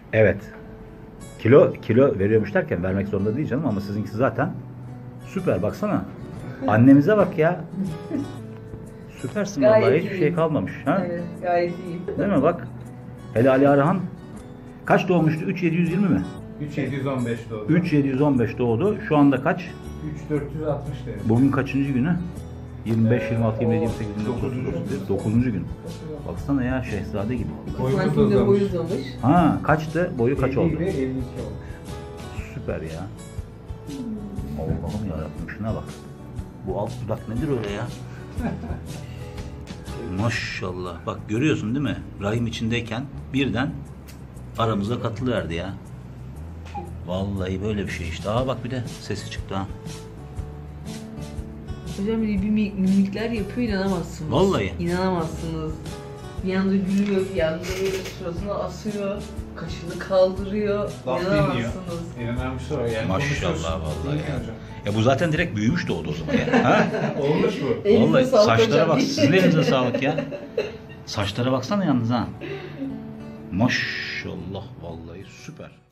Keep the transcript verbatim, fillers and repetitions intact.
Evet. Kilo kilo veriyormuş derken vermek zorunda değil canım ama sizinkisi zaten süper baksana. Annemize bak ya. Süpersin Gayet vallahi hiçbir iyi. şey kalmamış. Ha? Evet, gayet iyi. Değil mi bak. Hele Ali Arhan kaç doğmuştu? üç bin yedi yüz yirmi mi? üç bin yedi yüz on beş doğdu. üç bin yedi yüz on beş doğdu. Şu anda kaç? üç bin dört yüz altmış demiş. Bugün kaçıncı günü? yirmi beş, yirmi altı, yirmi yedi, yirmi sekiz, yirmi dokuz, Dokuzuncu. otuz bir, dokuzuncu gün. Baksana ya şehzade gibi. Boyumuz Sanki de uzamış. boyu uzamış. Ha kaçtı? Boyu kaç oldu? elli ve elli iki olmuş. Süper ya. Allah'ım yarabbim şuna bak. Bu alt dudak nedir öyle ya? Maşallah. Bak görüyorsun değil mi? Rahim içindeyken birden aramıza katılıverdi ya. Vallahi böyle bir şey işte. Aa bak bir de sesi çıktı ha. Hocam bir bir mimik- mimikler yapıyor, inanamazsınız. Vallahi. İnanamazsınız. Bir anda gülüyor, bir anda böyle suratını asıyor, kaşını kaldırıyor. Laf dinliyor. İnanamazsınız. İnanılmış o yani. Maşallah konuşuyorsun. vallahi Değil mi ya. hocam? Ya bu zaten direkt büyümüş doğdu o zaman ya. Ha? Olmuş bu. Elinize Vallahi sağlık saçlara hocam. bak. Sizin elinize sağlık ya. Saçlara baksana yalnız ha. Maşallah vallahi süper.